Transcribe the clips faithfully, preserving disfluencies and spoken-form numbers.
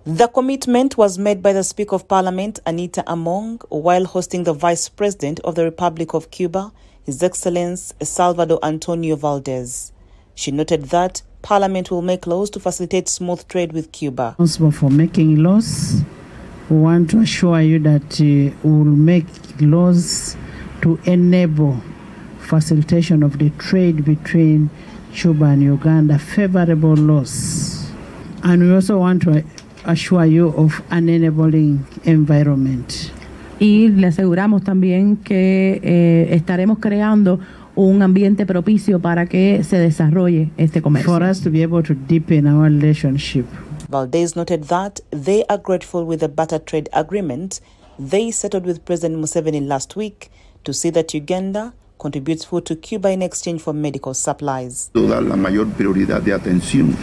The commitment was made by the Speaker of Parliament, Anita Among, while hosting the Vice President of the Republic of Cuba, His Excellency Salvador Antonio Valdez. She noted that Parliament will make laws to facilitate smooth trade with Cuba. Responsible for making laws, we want to assure you that uh, we will make laws to enable facilitation of the trade between Cuba and Uganda, favorable laws. And we also want to assure you of an enabling environment. Y le aseguramos también que eh, estaremos creando un ambiente propicio para que se desarrolle este comercio. For us to be able to deepen our relationship. Valdez noted that they are grateful with the barter trade agreement they settled with President Museveni last week to see that Uganda contributes food to Cuba in exchange for medical supplies. Dar la mayor prioridad de atención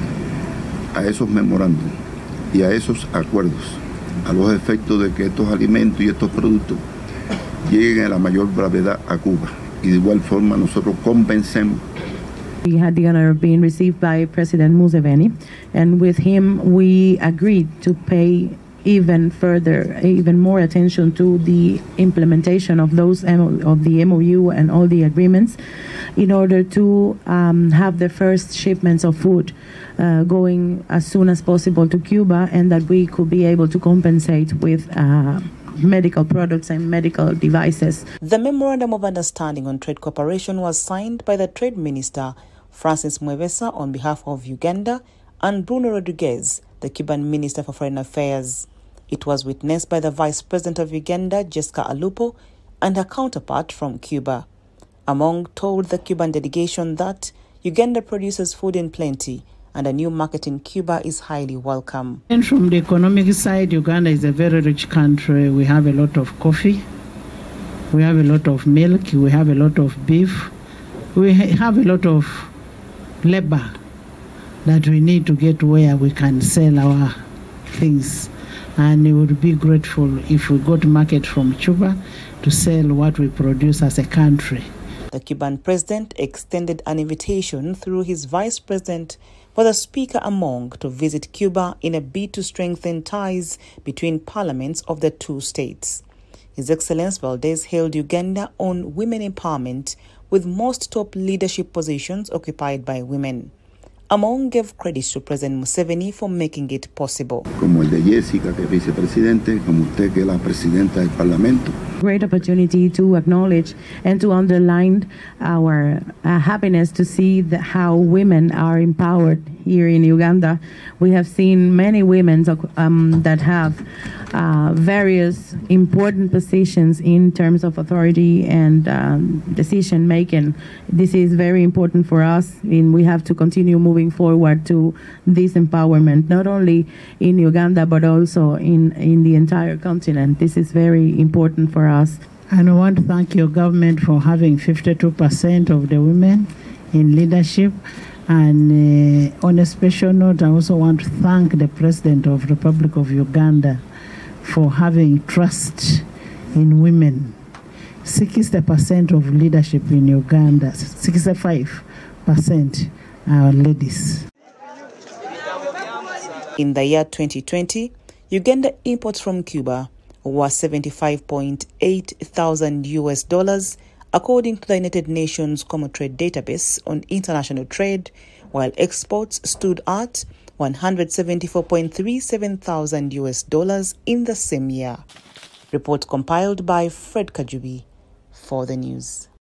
a esos memorándum y a esos acuerdos, a los efectos de que estos alimentos y estos productos lleguen a la mayor brevedad a Cuba. Y de igual forma nosotros compensemos. We had the honor of being received by President Museveni, and with him we agreed to pay even further, even more attention to the implementation of those of the M O U and all the agreements, in order to um, have the first shipments of food uh, going as soon as possible to Cuba, and that we could be able to compensate with uh, medical products and medical devices. The Memorandum of Understanding on Trade Cooperation was signed by the Trade Minister, Francis Mwevesa, on behalf of Uganda, and Bruno Rodriguez, the Cuban Minister for Foreign Affairs. It was witnessed by the Vice President of Uganda, Jessica Alupo, and her counterpart from Cuba. Among told the Cuban delegation that Uganda produces food in plenty and a new market in Cuba is highly welcome. And from the economic side, Uganda is a very rich country. We have a lot of coffee, we have a lot of milk, we have a lot of beef, we have a lot of labor that we need to get where we can sell our things. And we would be grateful if we got market from Cuba to sell what we produce as a country. The Cuban president extended an invitation through his vice president for the Speaker Among to visit Cuba in a bid to strengthen ties between parliaments of the two states. His Excellency Valdez hailed Uganda on women empowerment, with most top leadership positions occupied by women. Among gave credit to President Museveni for making it possible. Como el de Jessica, que es vicepresidente, como usted, que es la presidenta del Parlamento. Great opportunity to acknowledge and to underline our uh, happiness to see the, how women are empowered here in Uganda. We have seen many women um, that have uh, various important positions in terms of authority and um, decision making. This is very important for us, and we have to continue moving forward to this empowerment, not only in Uganda but also in, in the entire continent. This is very important for us. And I want to thank your government for having fifty-two percent of the women in leadership. And uh, on a special note, I also want to thank the President of the Republic of Uganda for having trust in women. sixty percent of leadership in Uganda, sixty-five percent are ladies. In the year twenty twenty, Uganda imports from Cuba were seventy-five point eight thousand U S dollars, according to the United Nations Common Trade Database on International Trade, while exports stood at one hundred seventy-four point three seven thousand U S dollars in the same year. Report compiled by Fred Kajubi for the news.